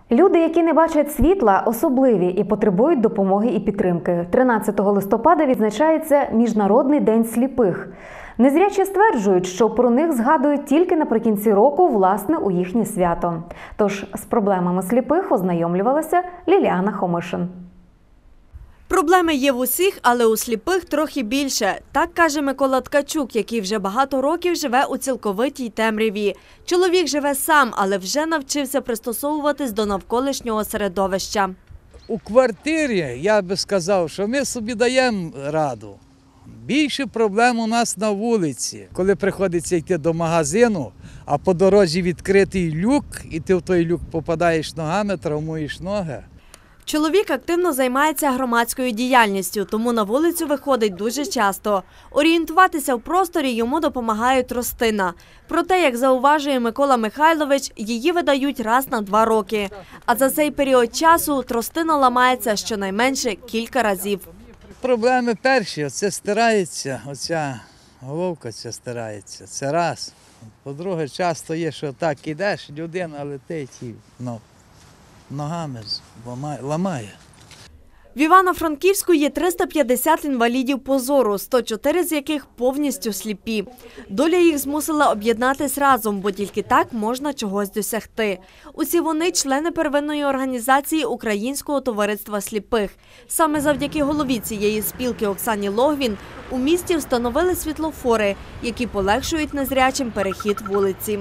Люди, які не бачать світла, особливі і потребують допомоги і підтримки. 13 листопада відзначається Міжнародний день сліпих. Незрячі стверджують, що про них згадують тільки наприкінці року, власне, у їхнє свято. Тож з проблемами сліпих ознайомлювалася Ліліана Хомишин. Проблеми є в усіх, але у сліпих трохи більше. Так каже Микола Ткачук, який вже багато років живе у цілковитій темряві. Чоловік живе сам, але вже навчився пристосовуватись до навколишнього середовища. У квартирі, я би сказав, що ми собі даємо раду. Більше проблем у нас на вулиці. Коли приходиться йти до магазину, а по дорозі відкритий люк, і ти в той люк попадаєш ногами, травмуєш ноги. Чоловік активно займається громадською діяльністю, тому на вулицю виходить дуже часто. Орієнтуватися в просторі йому допомагає тростина. Проте, як зауважує Микола Михайлович, її видають раз на 2 роки. А за цей період часу тростина ламається щонайменше кілька разів. Проблеми перші, оце стирається, оця головка ця стирається, це раз. По-друге, часто є, що так ідеш, людина летить і ногами ламає. В Івано-Франківську є 350 інвалідів по зору, 104 з яких повністю сліпі. Доля їх змусила об'єднатись разом, бо тільки так можна чогось досягти. Усі вони – члени первинної організації Українського товариства сліпих. Саме завдяки голові цієї спілки Оксані Логвін у місті встановили світлофори, які полегшують незрячим перехід вулиці.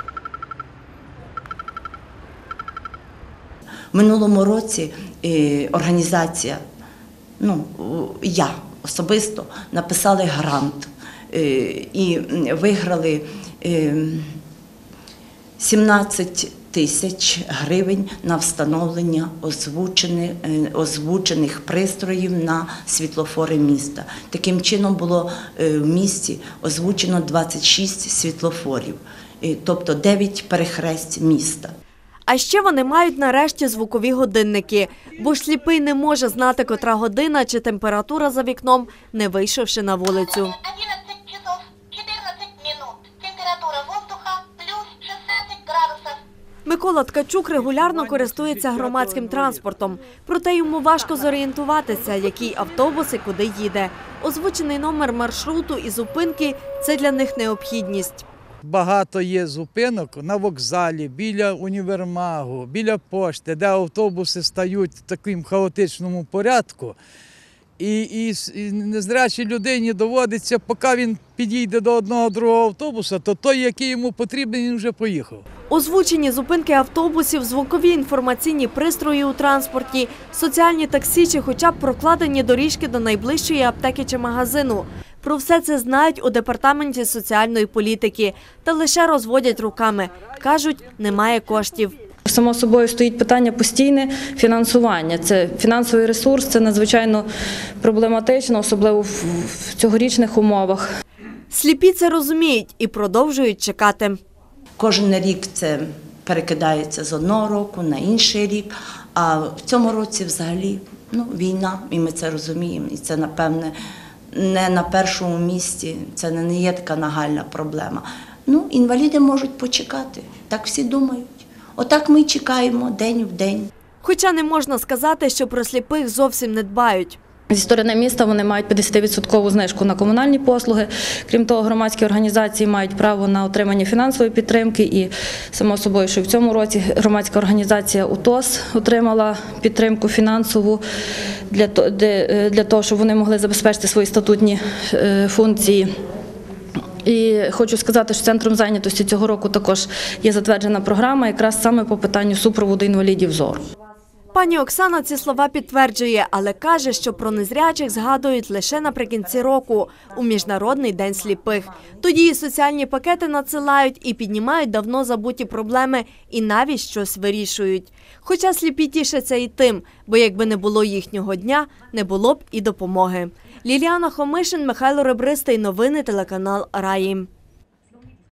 В минулому році організація, я особисто написали грант і виграли 17 тисяч гривень на встановлення озвучених пристроїв на світлофори міста. Таким чином було в місті озвучено 26 світлофорів, тобто 9 перехресть міста. А ще вони мають нарешті звукові годинники, бо ж сліпий не може знати, котра година чи температура за вікном, не вийшовши на вулицю. 11 часов 14 минут. Температура воздуха плюс 16 градусів. Микола Ткачук регулярно користується громадським транспортом, проте йому важко зорієнтуватися, який автобус і куди їде. Озвучений номер маршруту і зупинки – це для них необхідність. Багато є зупинок на вокзалі, біля універмагу, біля пошти, де автобуси стають в такому хаотичному порядку. І незрячій людині доводиться, поки він підійде до одного-другого автобуса, то той, який йому потрібен, він вже поїхав. Озвучені зупинки автобусів, звукові інформаційні пристрої у транспорті, соціальні таксі чи хоча б прокладені доріжки до найближчої аптеки чи магазину. Про все це знають у Департаменті соціальної політики, та лише розводять руками. Кажуть, немає коштів. Само собою стоїть питання постійне фінансування. Це фінансовий ресурс, це надзвичайно проблематично, особливо в цьогорічних умовах. Сліпі це розуміють і продовжують чекати. Кожен рік це перекидається з одного року на інший рік, а в цьому році взагалі війна, і ми це розуміємо, і це, напевне, не на першому місці, це не є така нагальна проблема. Інваліди можуть почекати, так всі думають. Отак ми чекаємо день в день. Хоча не можна сказати, що про сліпих зовсім не дбають. Зі сторони міста вони мають 50% знижку на комунальні послуги. Крім того, громадські організації мають право на отримання фінансової підтримки. І, само собою, що в цьому році громадська організація УТОС отримала підтримку фінансову для того, щоб вони могли забезпечити свої статутні функції. І хочу сказати, що Центром зайнятості цього року також є затверджена програма якраз саме по питанню супроводу інвалідів зору. Пані Оксана ці слова підтверджує, але каже, що про незрячих згадують лише наприкінці року, у Міжнародний день сліпих. Тоді і соціальні пакети надсилають, і піднімають давно забуті проблеми, і навіть щось вирішують. Хоча сліпі тішаться і тим, бо якби не було їхнього дня, не було б і допомоги. Ліліана Хомишин, Михайло Ребристий. Новини телеканал Раї.